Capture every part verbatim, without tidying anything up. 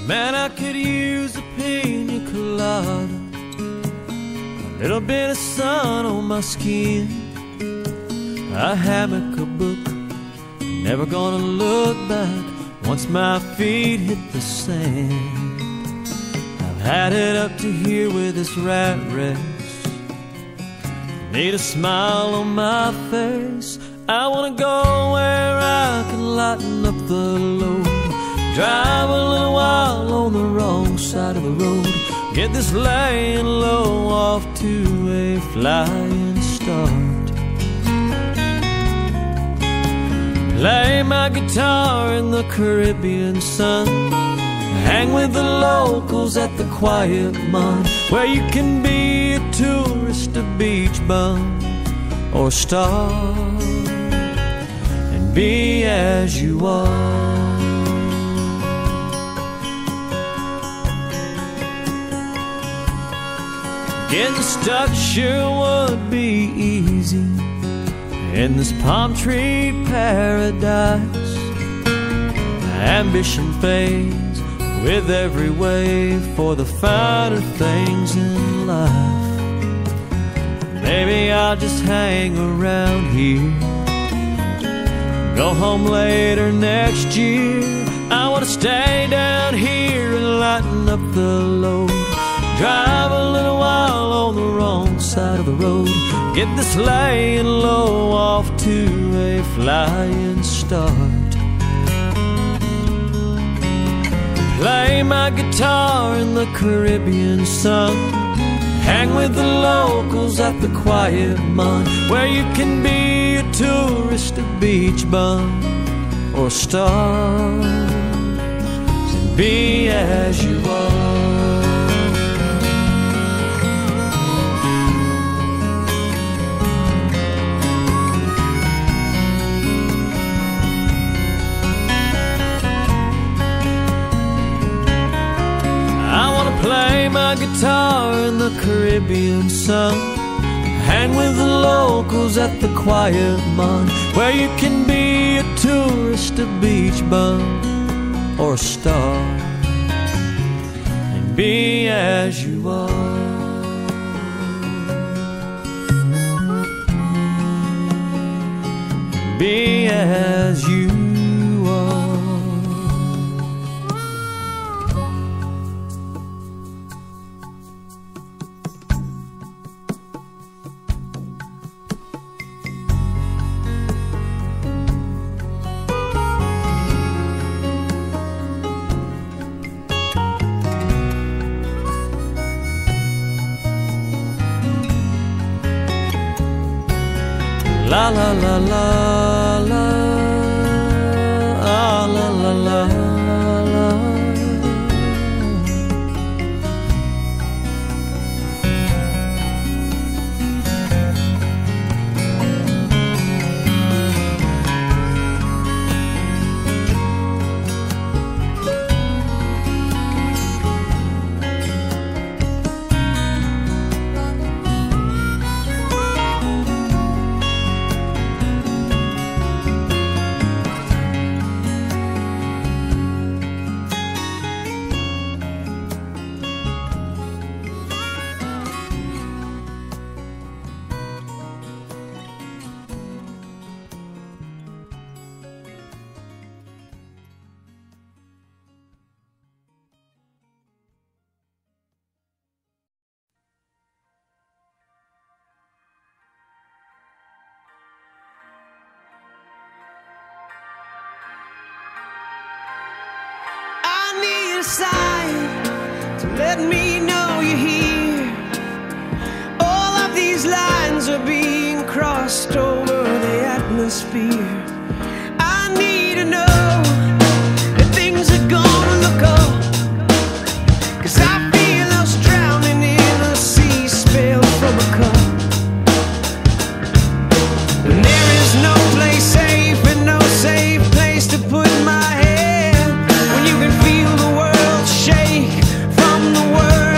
Man, I could use a pina colada, a little bit of sun on my skin, a hammock, a book, never gonna look back once my feet hit the sand. I've had it up to here with this rat race, need a smile on my face. I wanna go where I can lighten up the load, drive a little while on the wrong side of the road, get this laying low off to a flying start. Play my guitar in the Caribbean sun, hang with the locals at the Quiet Mon, where you can be a tourist, a beach bum, or a star, and be as you are. Getting stuck sure would be easy in this palm tree paradise. Ambition fades with every wave for the finer things in life. Maybe I'll just hang around here, go home later next year. I wanna stay down here and lighten up the load, drive a little while on the wrong side of the road, get this laying low off to a flying start. Play my guitar in the Caribbean sun, hang with the locals at the Quiet Mon, where you can be a tourist, a beach bum, or a star, and be as you are. Play my guitar in the Caribbean sun, hang with the locals at the Quiet Mon, where you can be a tourist, a beach bum, or a star, and be as you are. Be as you are. La la la la la, ah, la la la la. A sign to let me know you're here. All of these lines are being crossed over the atmosphere. I need to know that things are gonna look up, 'cause I feel us drowning in a sea spilled from a cup. When there is no place safe and no safe place to put my head, when you can feel the world shake from the word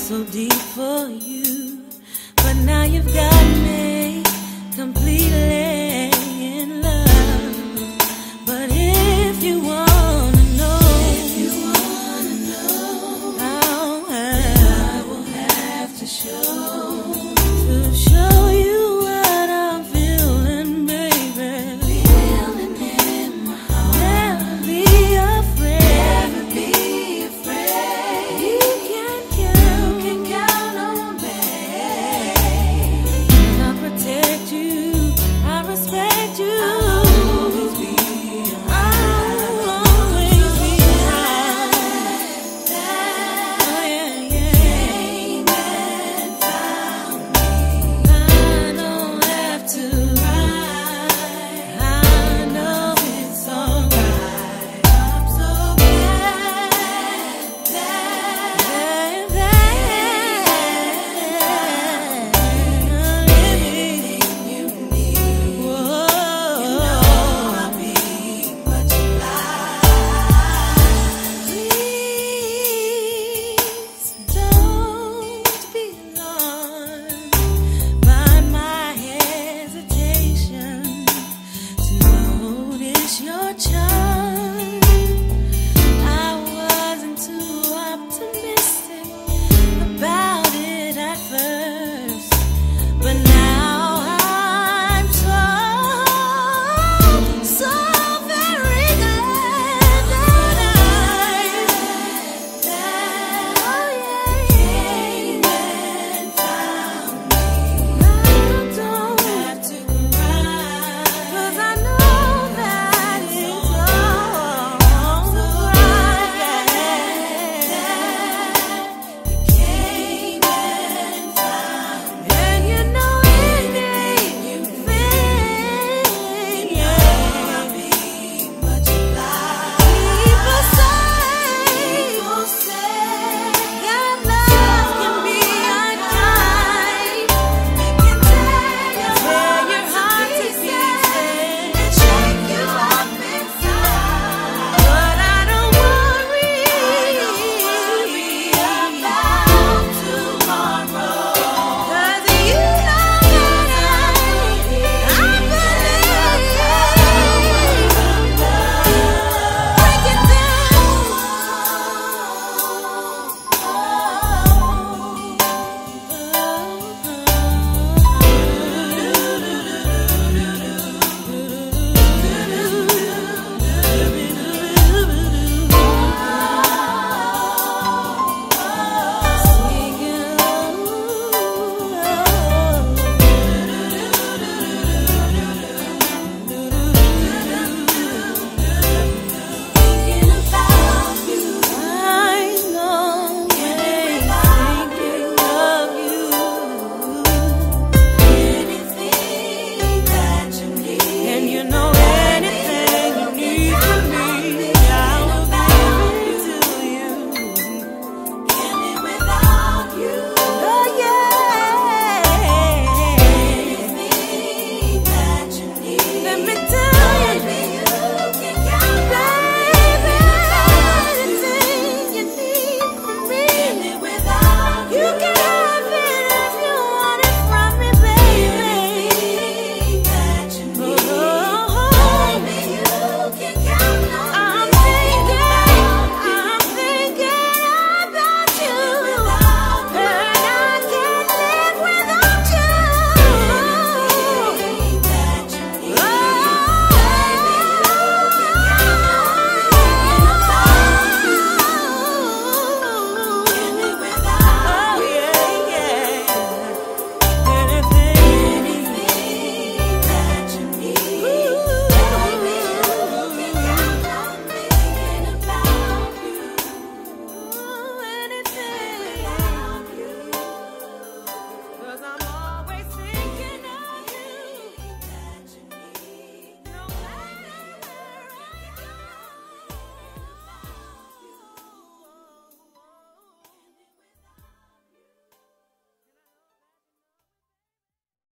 so deep for you, but now you've got me completely.